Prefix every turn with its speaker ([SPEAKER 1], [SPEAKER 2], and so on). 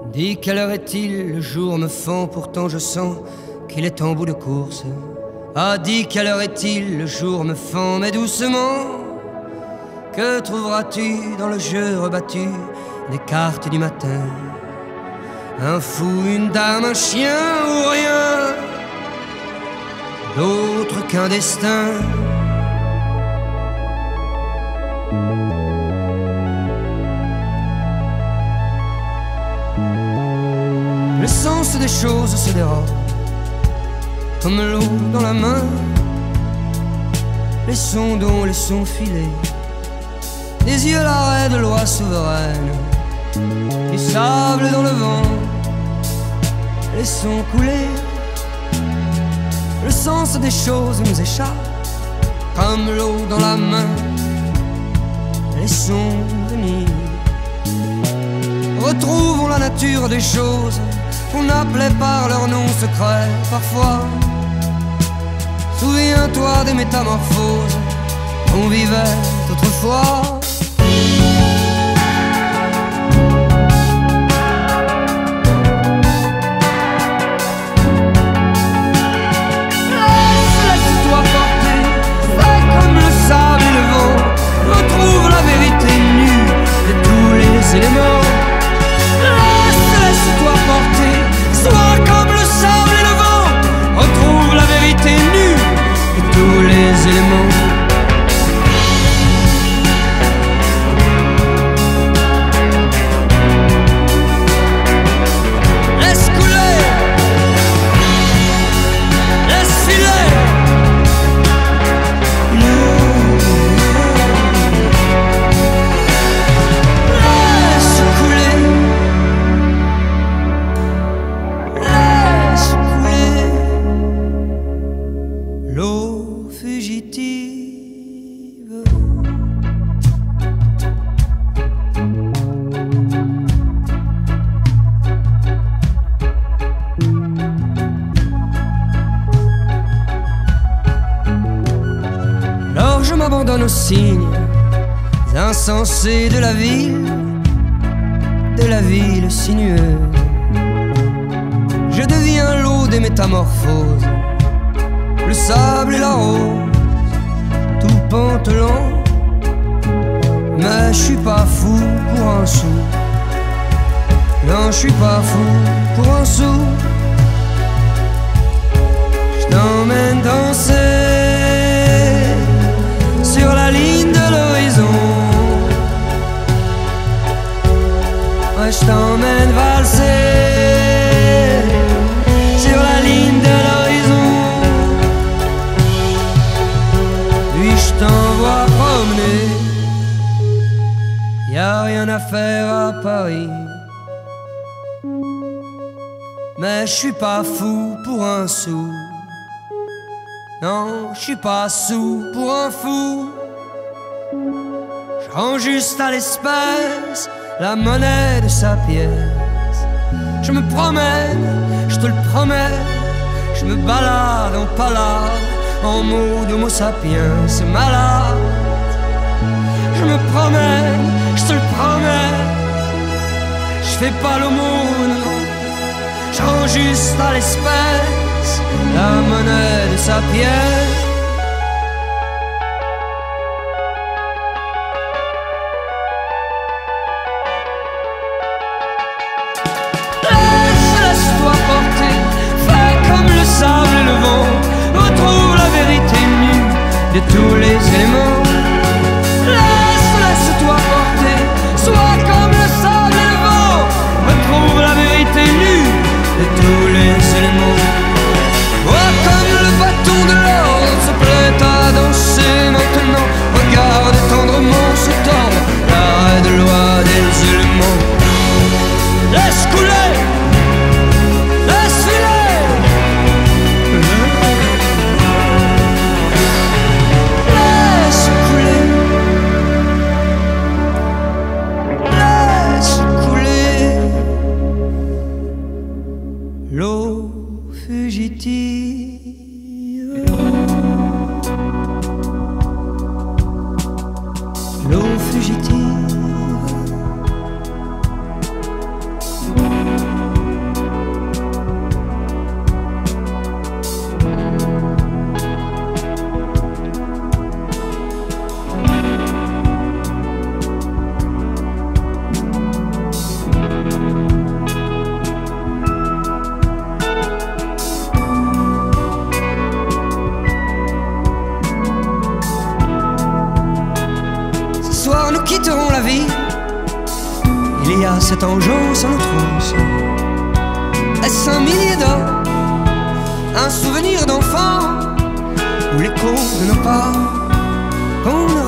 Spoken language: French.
[SPEAKER 1] Dis quelle heure est-il, le jour me fend, pourtant je sens qu'il est en bout de course. Ah, dis quelle heure est-il, le jour me fend, mais doucement. Que trouveras-tu dans le jeu rebattu des cartes du matin? Un fou, une dame, un chien ou rien d'autre qu'un destin. Le sens des choses se dérobe comme l'eau dans la main. Les sons dont les sons filés, des yeux l'arrêt de loi souveraine, du sable dans le vent, les sons coulés. Le sens des choses nous échappe comme l'eau dans la main. Les sons venus. Retrouvons la nature des choses qu'on appelait par leur nom secret parfois. Souviens-toi des métamorphoses qu'on vivait autrefois. Laisse-toi porter, fais comme le sable et le vent. Retrouve la vérité nue de tous les éléments. Laisse-toi porter, sois comme le sable et le vent. Retrouve la vérité nue de tous les éléments. Laisse couler, laisse filer. Laisse couler. L'eau fugitive. Alors je m'abandonne aux signes insensés de la ville sinueuse. Je deviens l'eau des métamorphoses, le sable et la rose, tout pantelant. Mais je suis pas fou pour un sou. Non, je suis pas fou pour un sou. Je t'emmène danser sur la ligne de l'horizon. Ouais, je t'emmène valser sur la ligne de l'horizon. Puis je t'envoie promener. Y'a rien à faire à Paris. Mais je suis pas fou pour un sou. Non, je suis pas sou pour un fou. Je rends juste à l'espèce la monnaie de sa pièce. Je me promène, je te le promets. Je me balade en palade, en mots d'homo sapiens malade. Je me promène, je te le promets. Je fais pas l'aumône, je rends juste à l'espèce la monnaie de sa pièce. Laisse-toi porter, fais comme le sable et le vent. Retrouve la vérité nue de tous les éléments. Laisse-toi porter, sois comme le sable et le vent. Retrouve la vérité nue de tous les éléments. Vois comme le bâton de l'or se plaît à danser maintenant. Regarde tendrement se tendre l'arrêt de loi des éléments. Laisse couler, laisse filer. Laisse il y a cette engeance en notre os. Est-ce un millier d'or, un souvenir d'enfant, ou l'écho de nos pas qu'on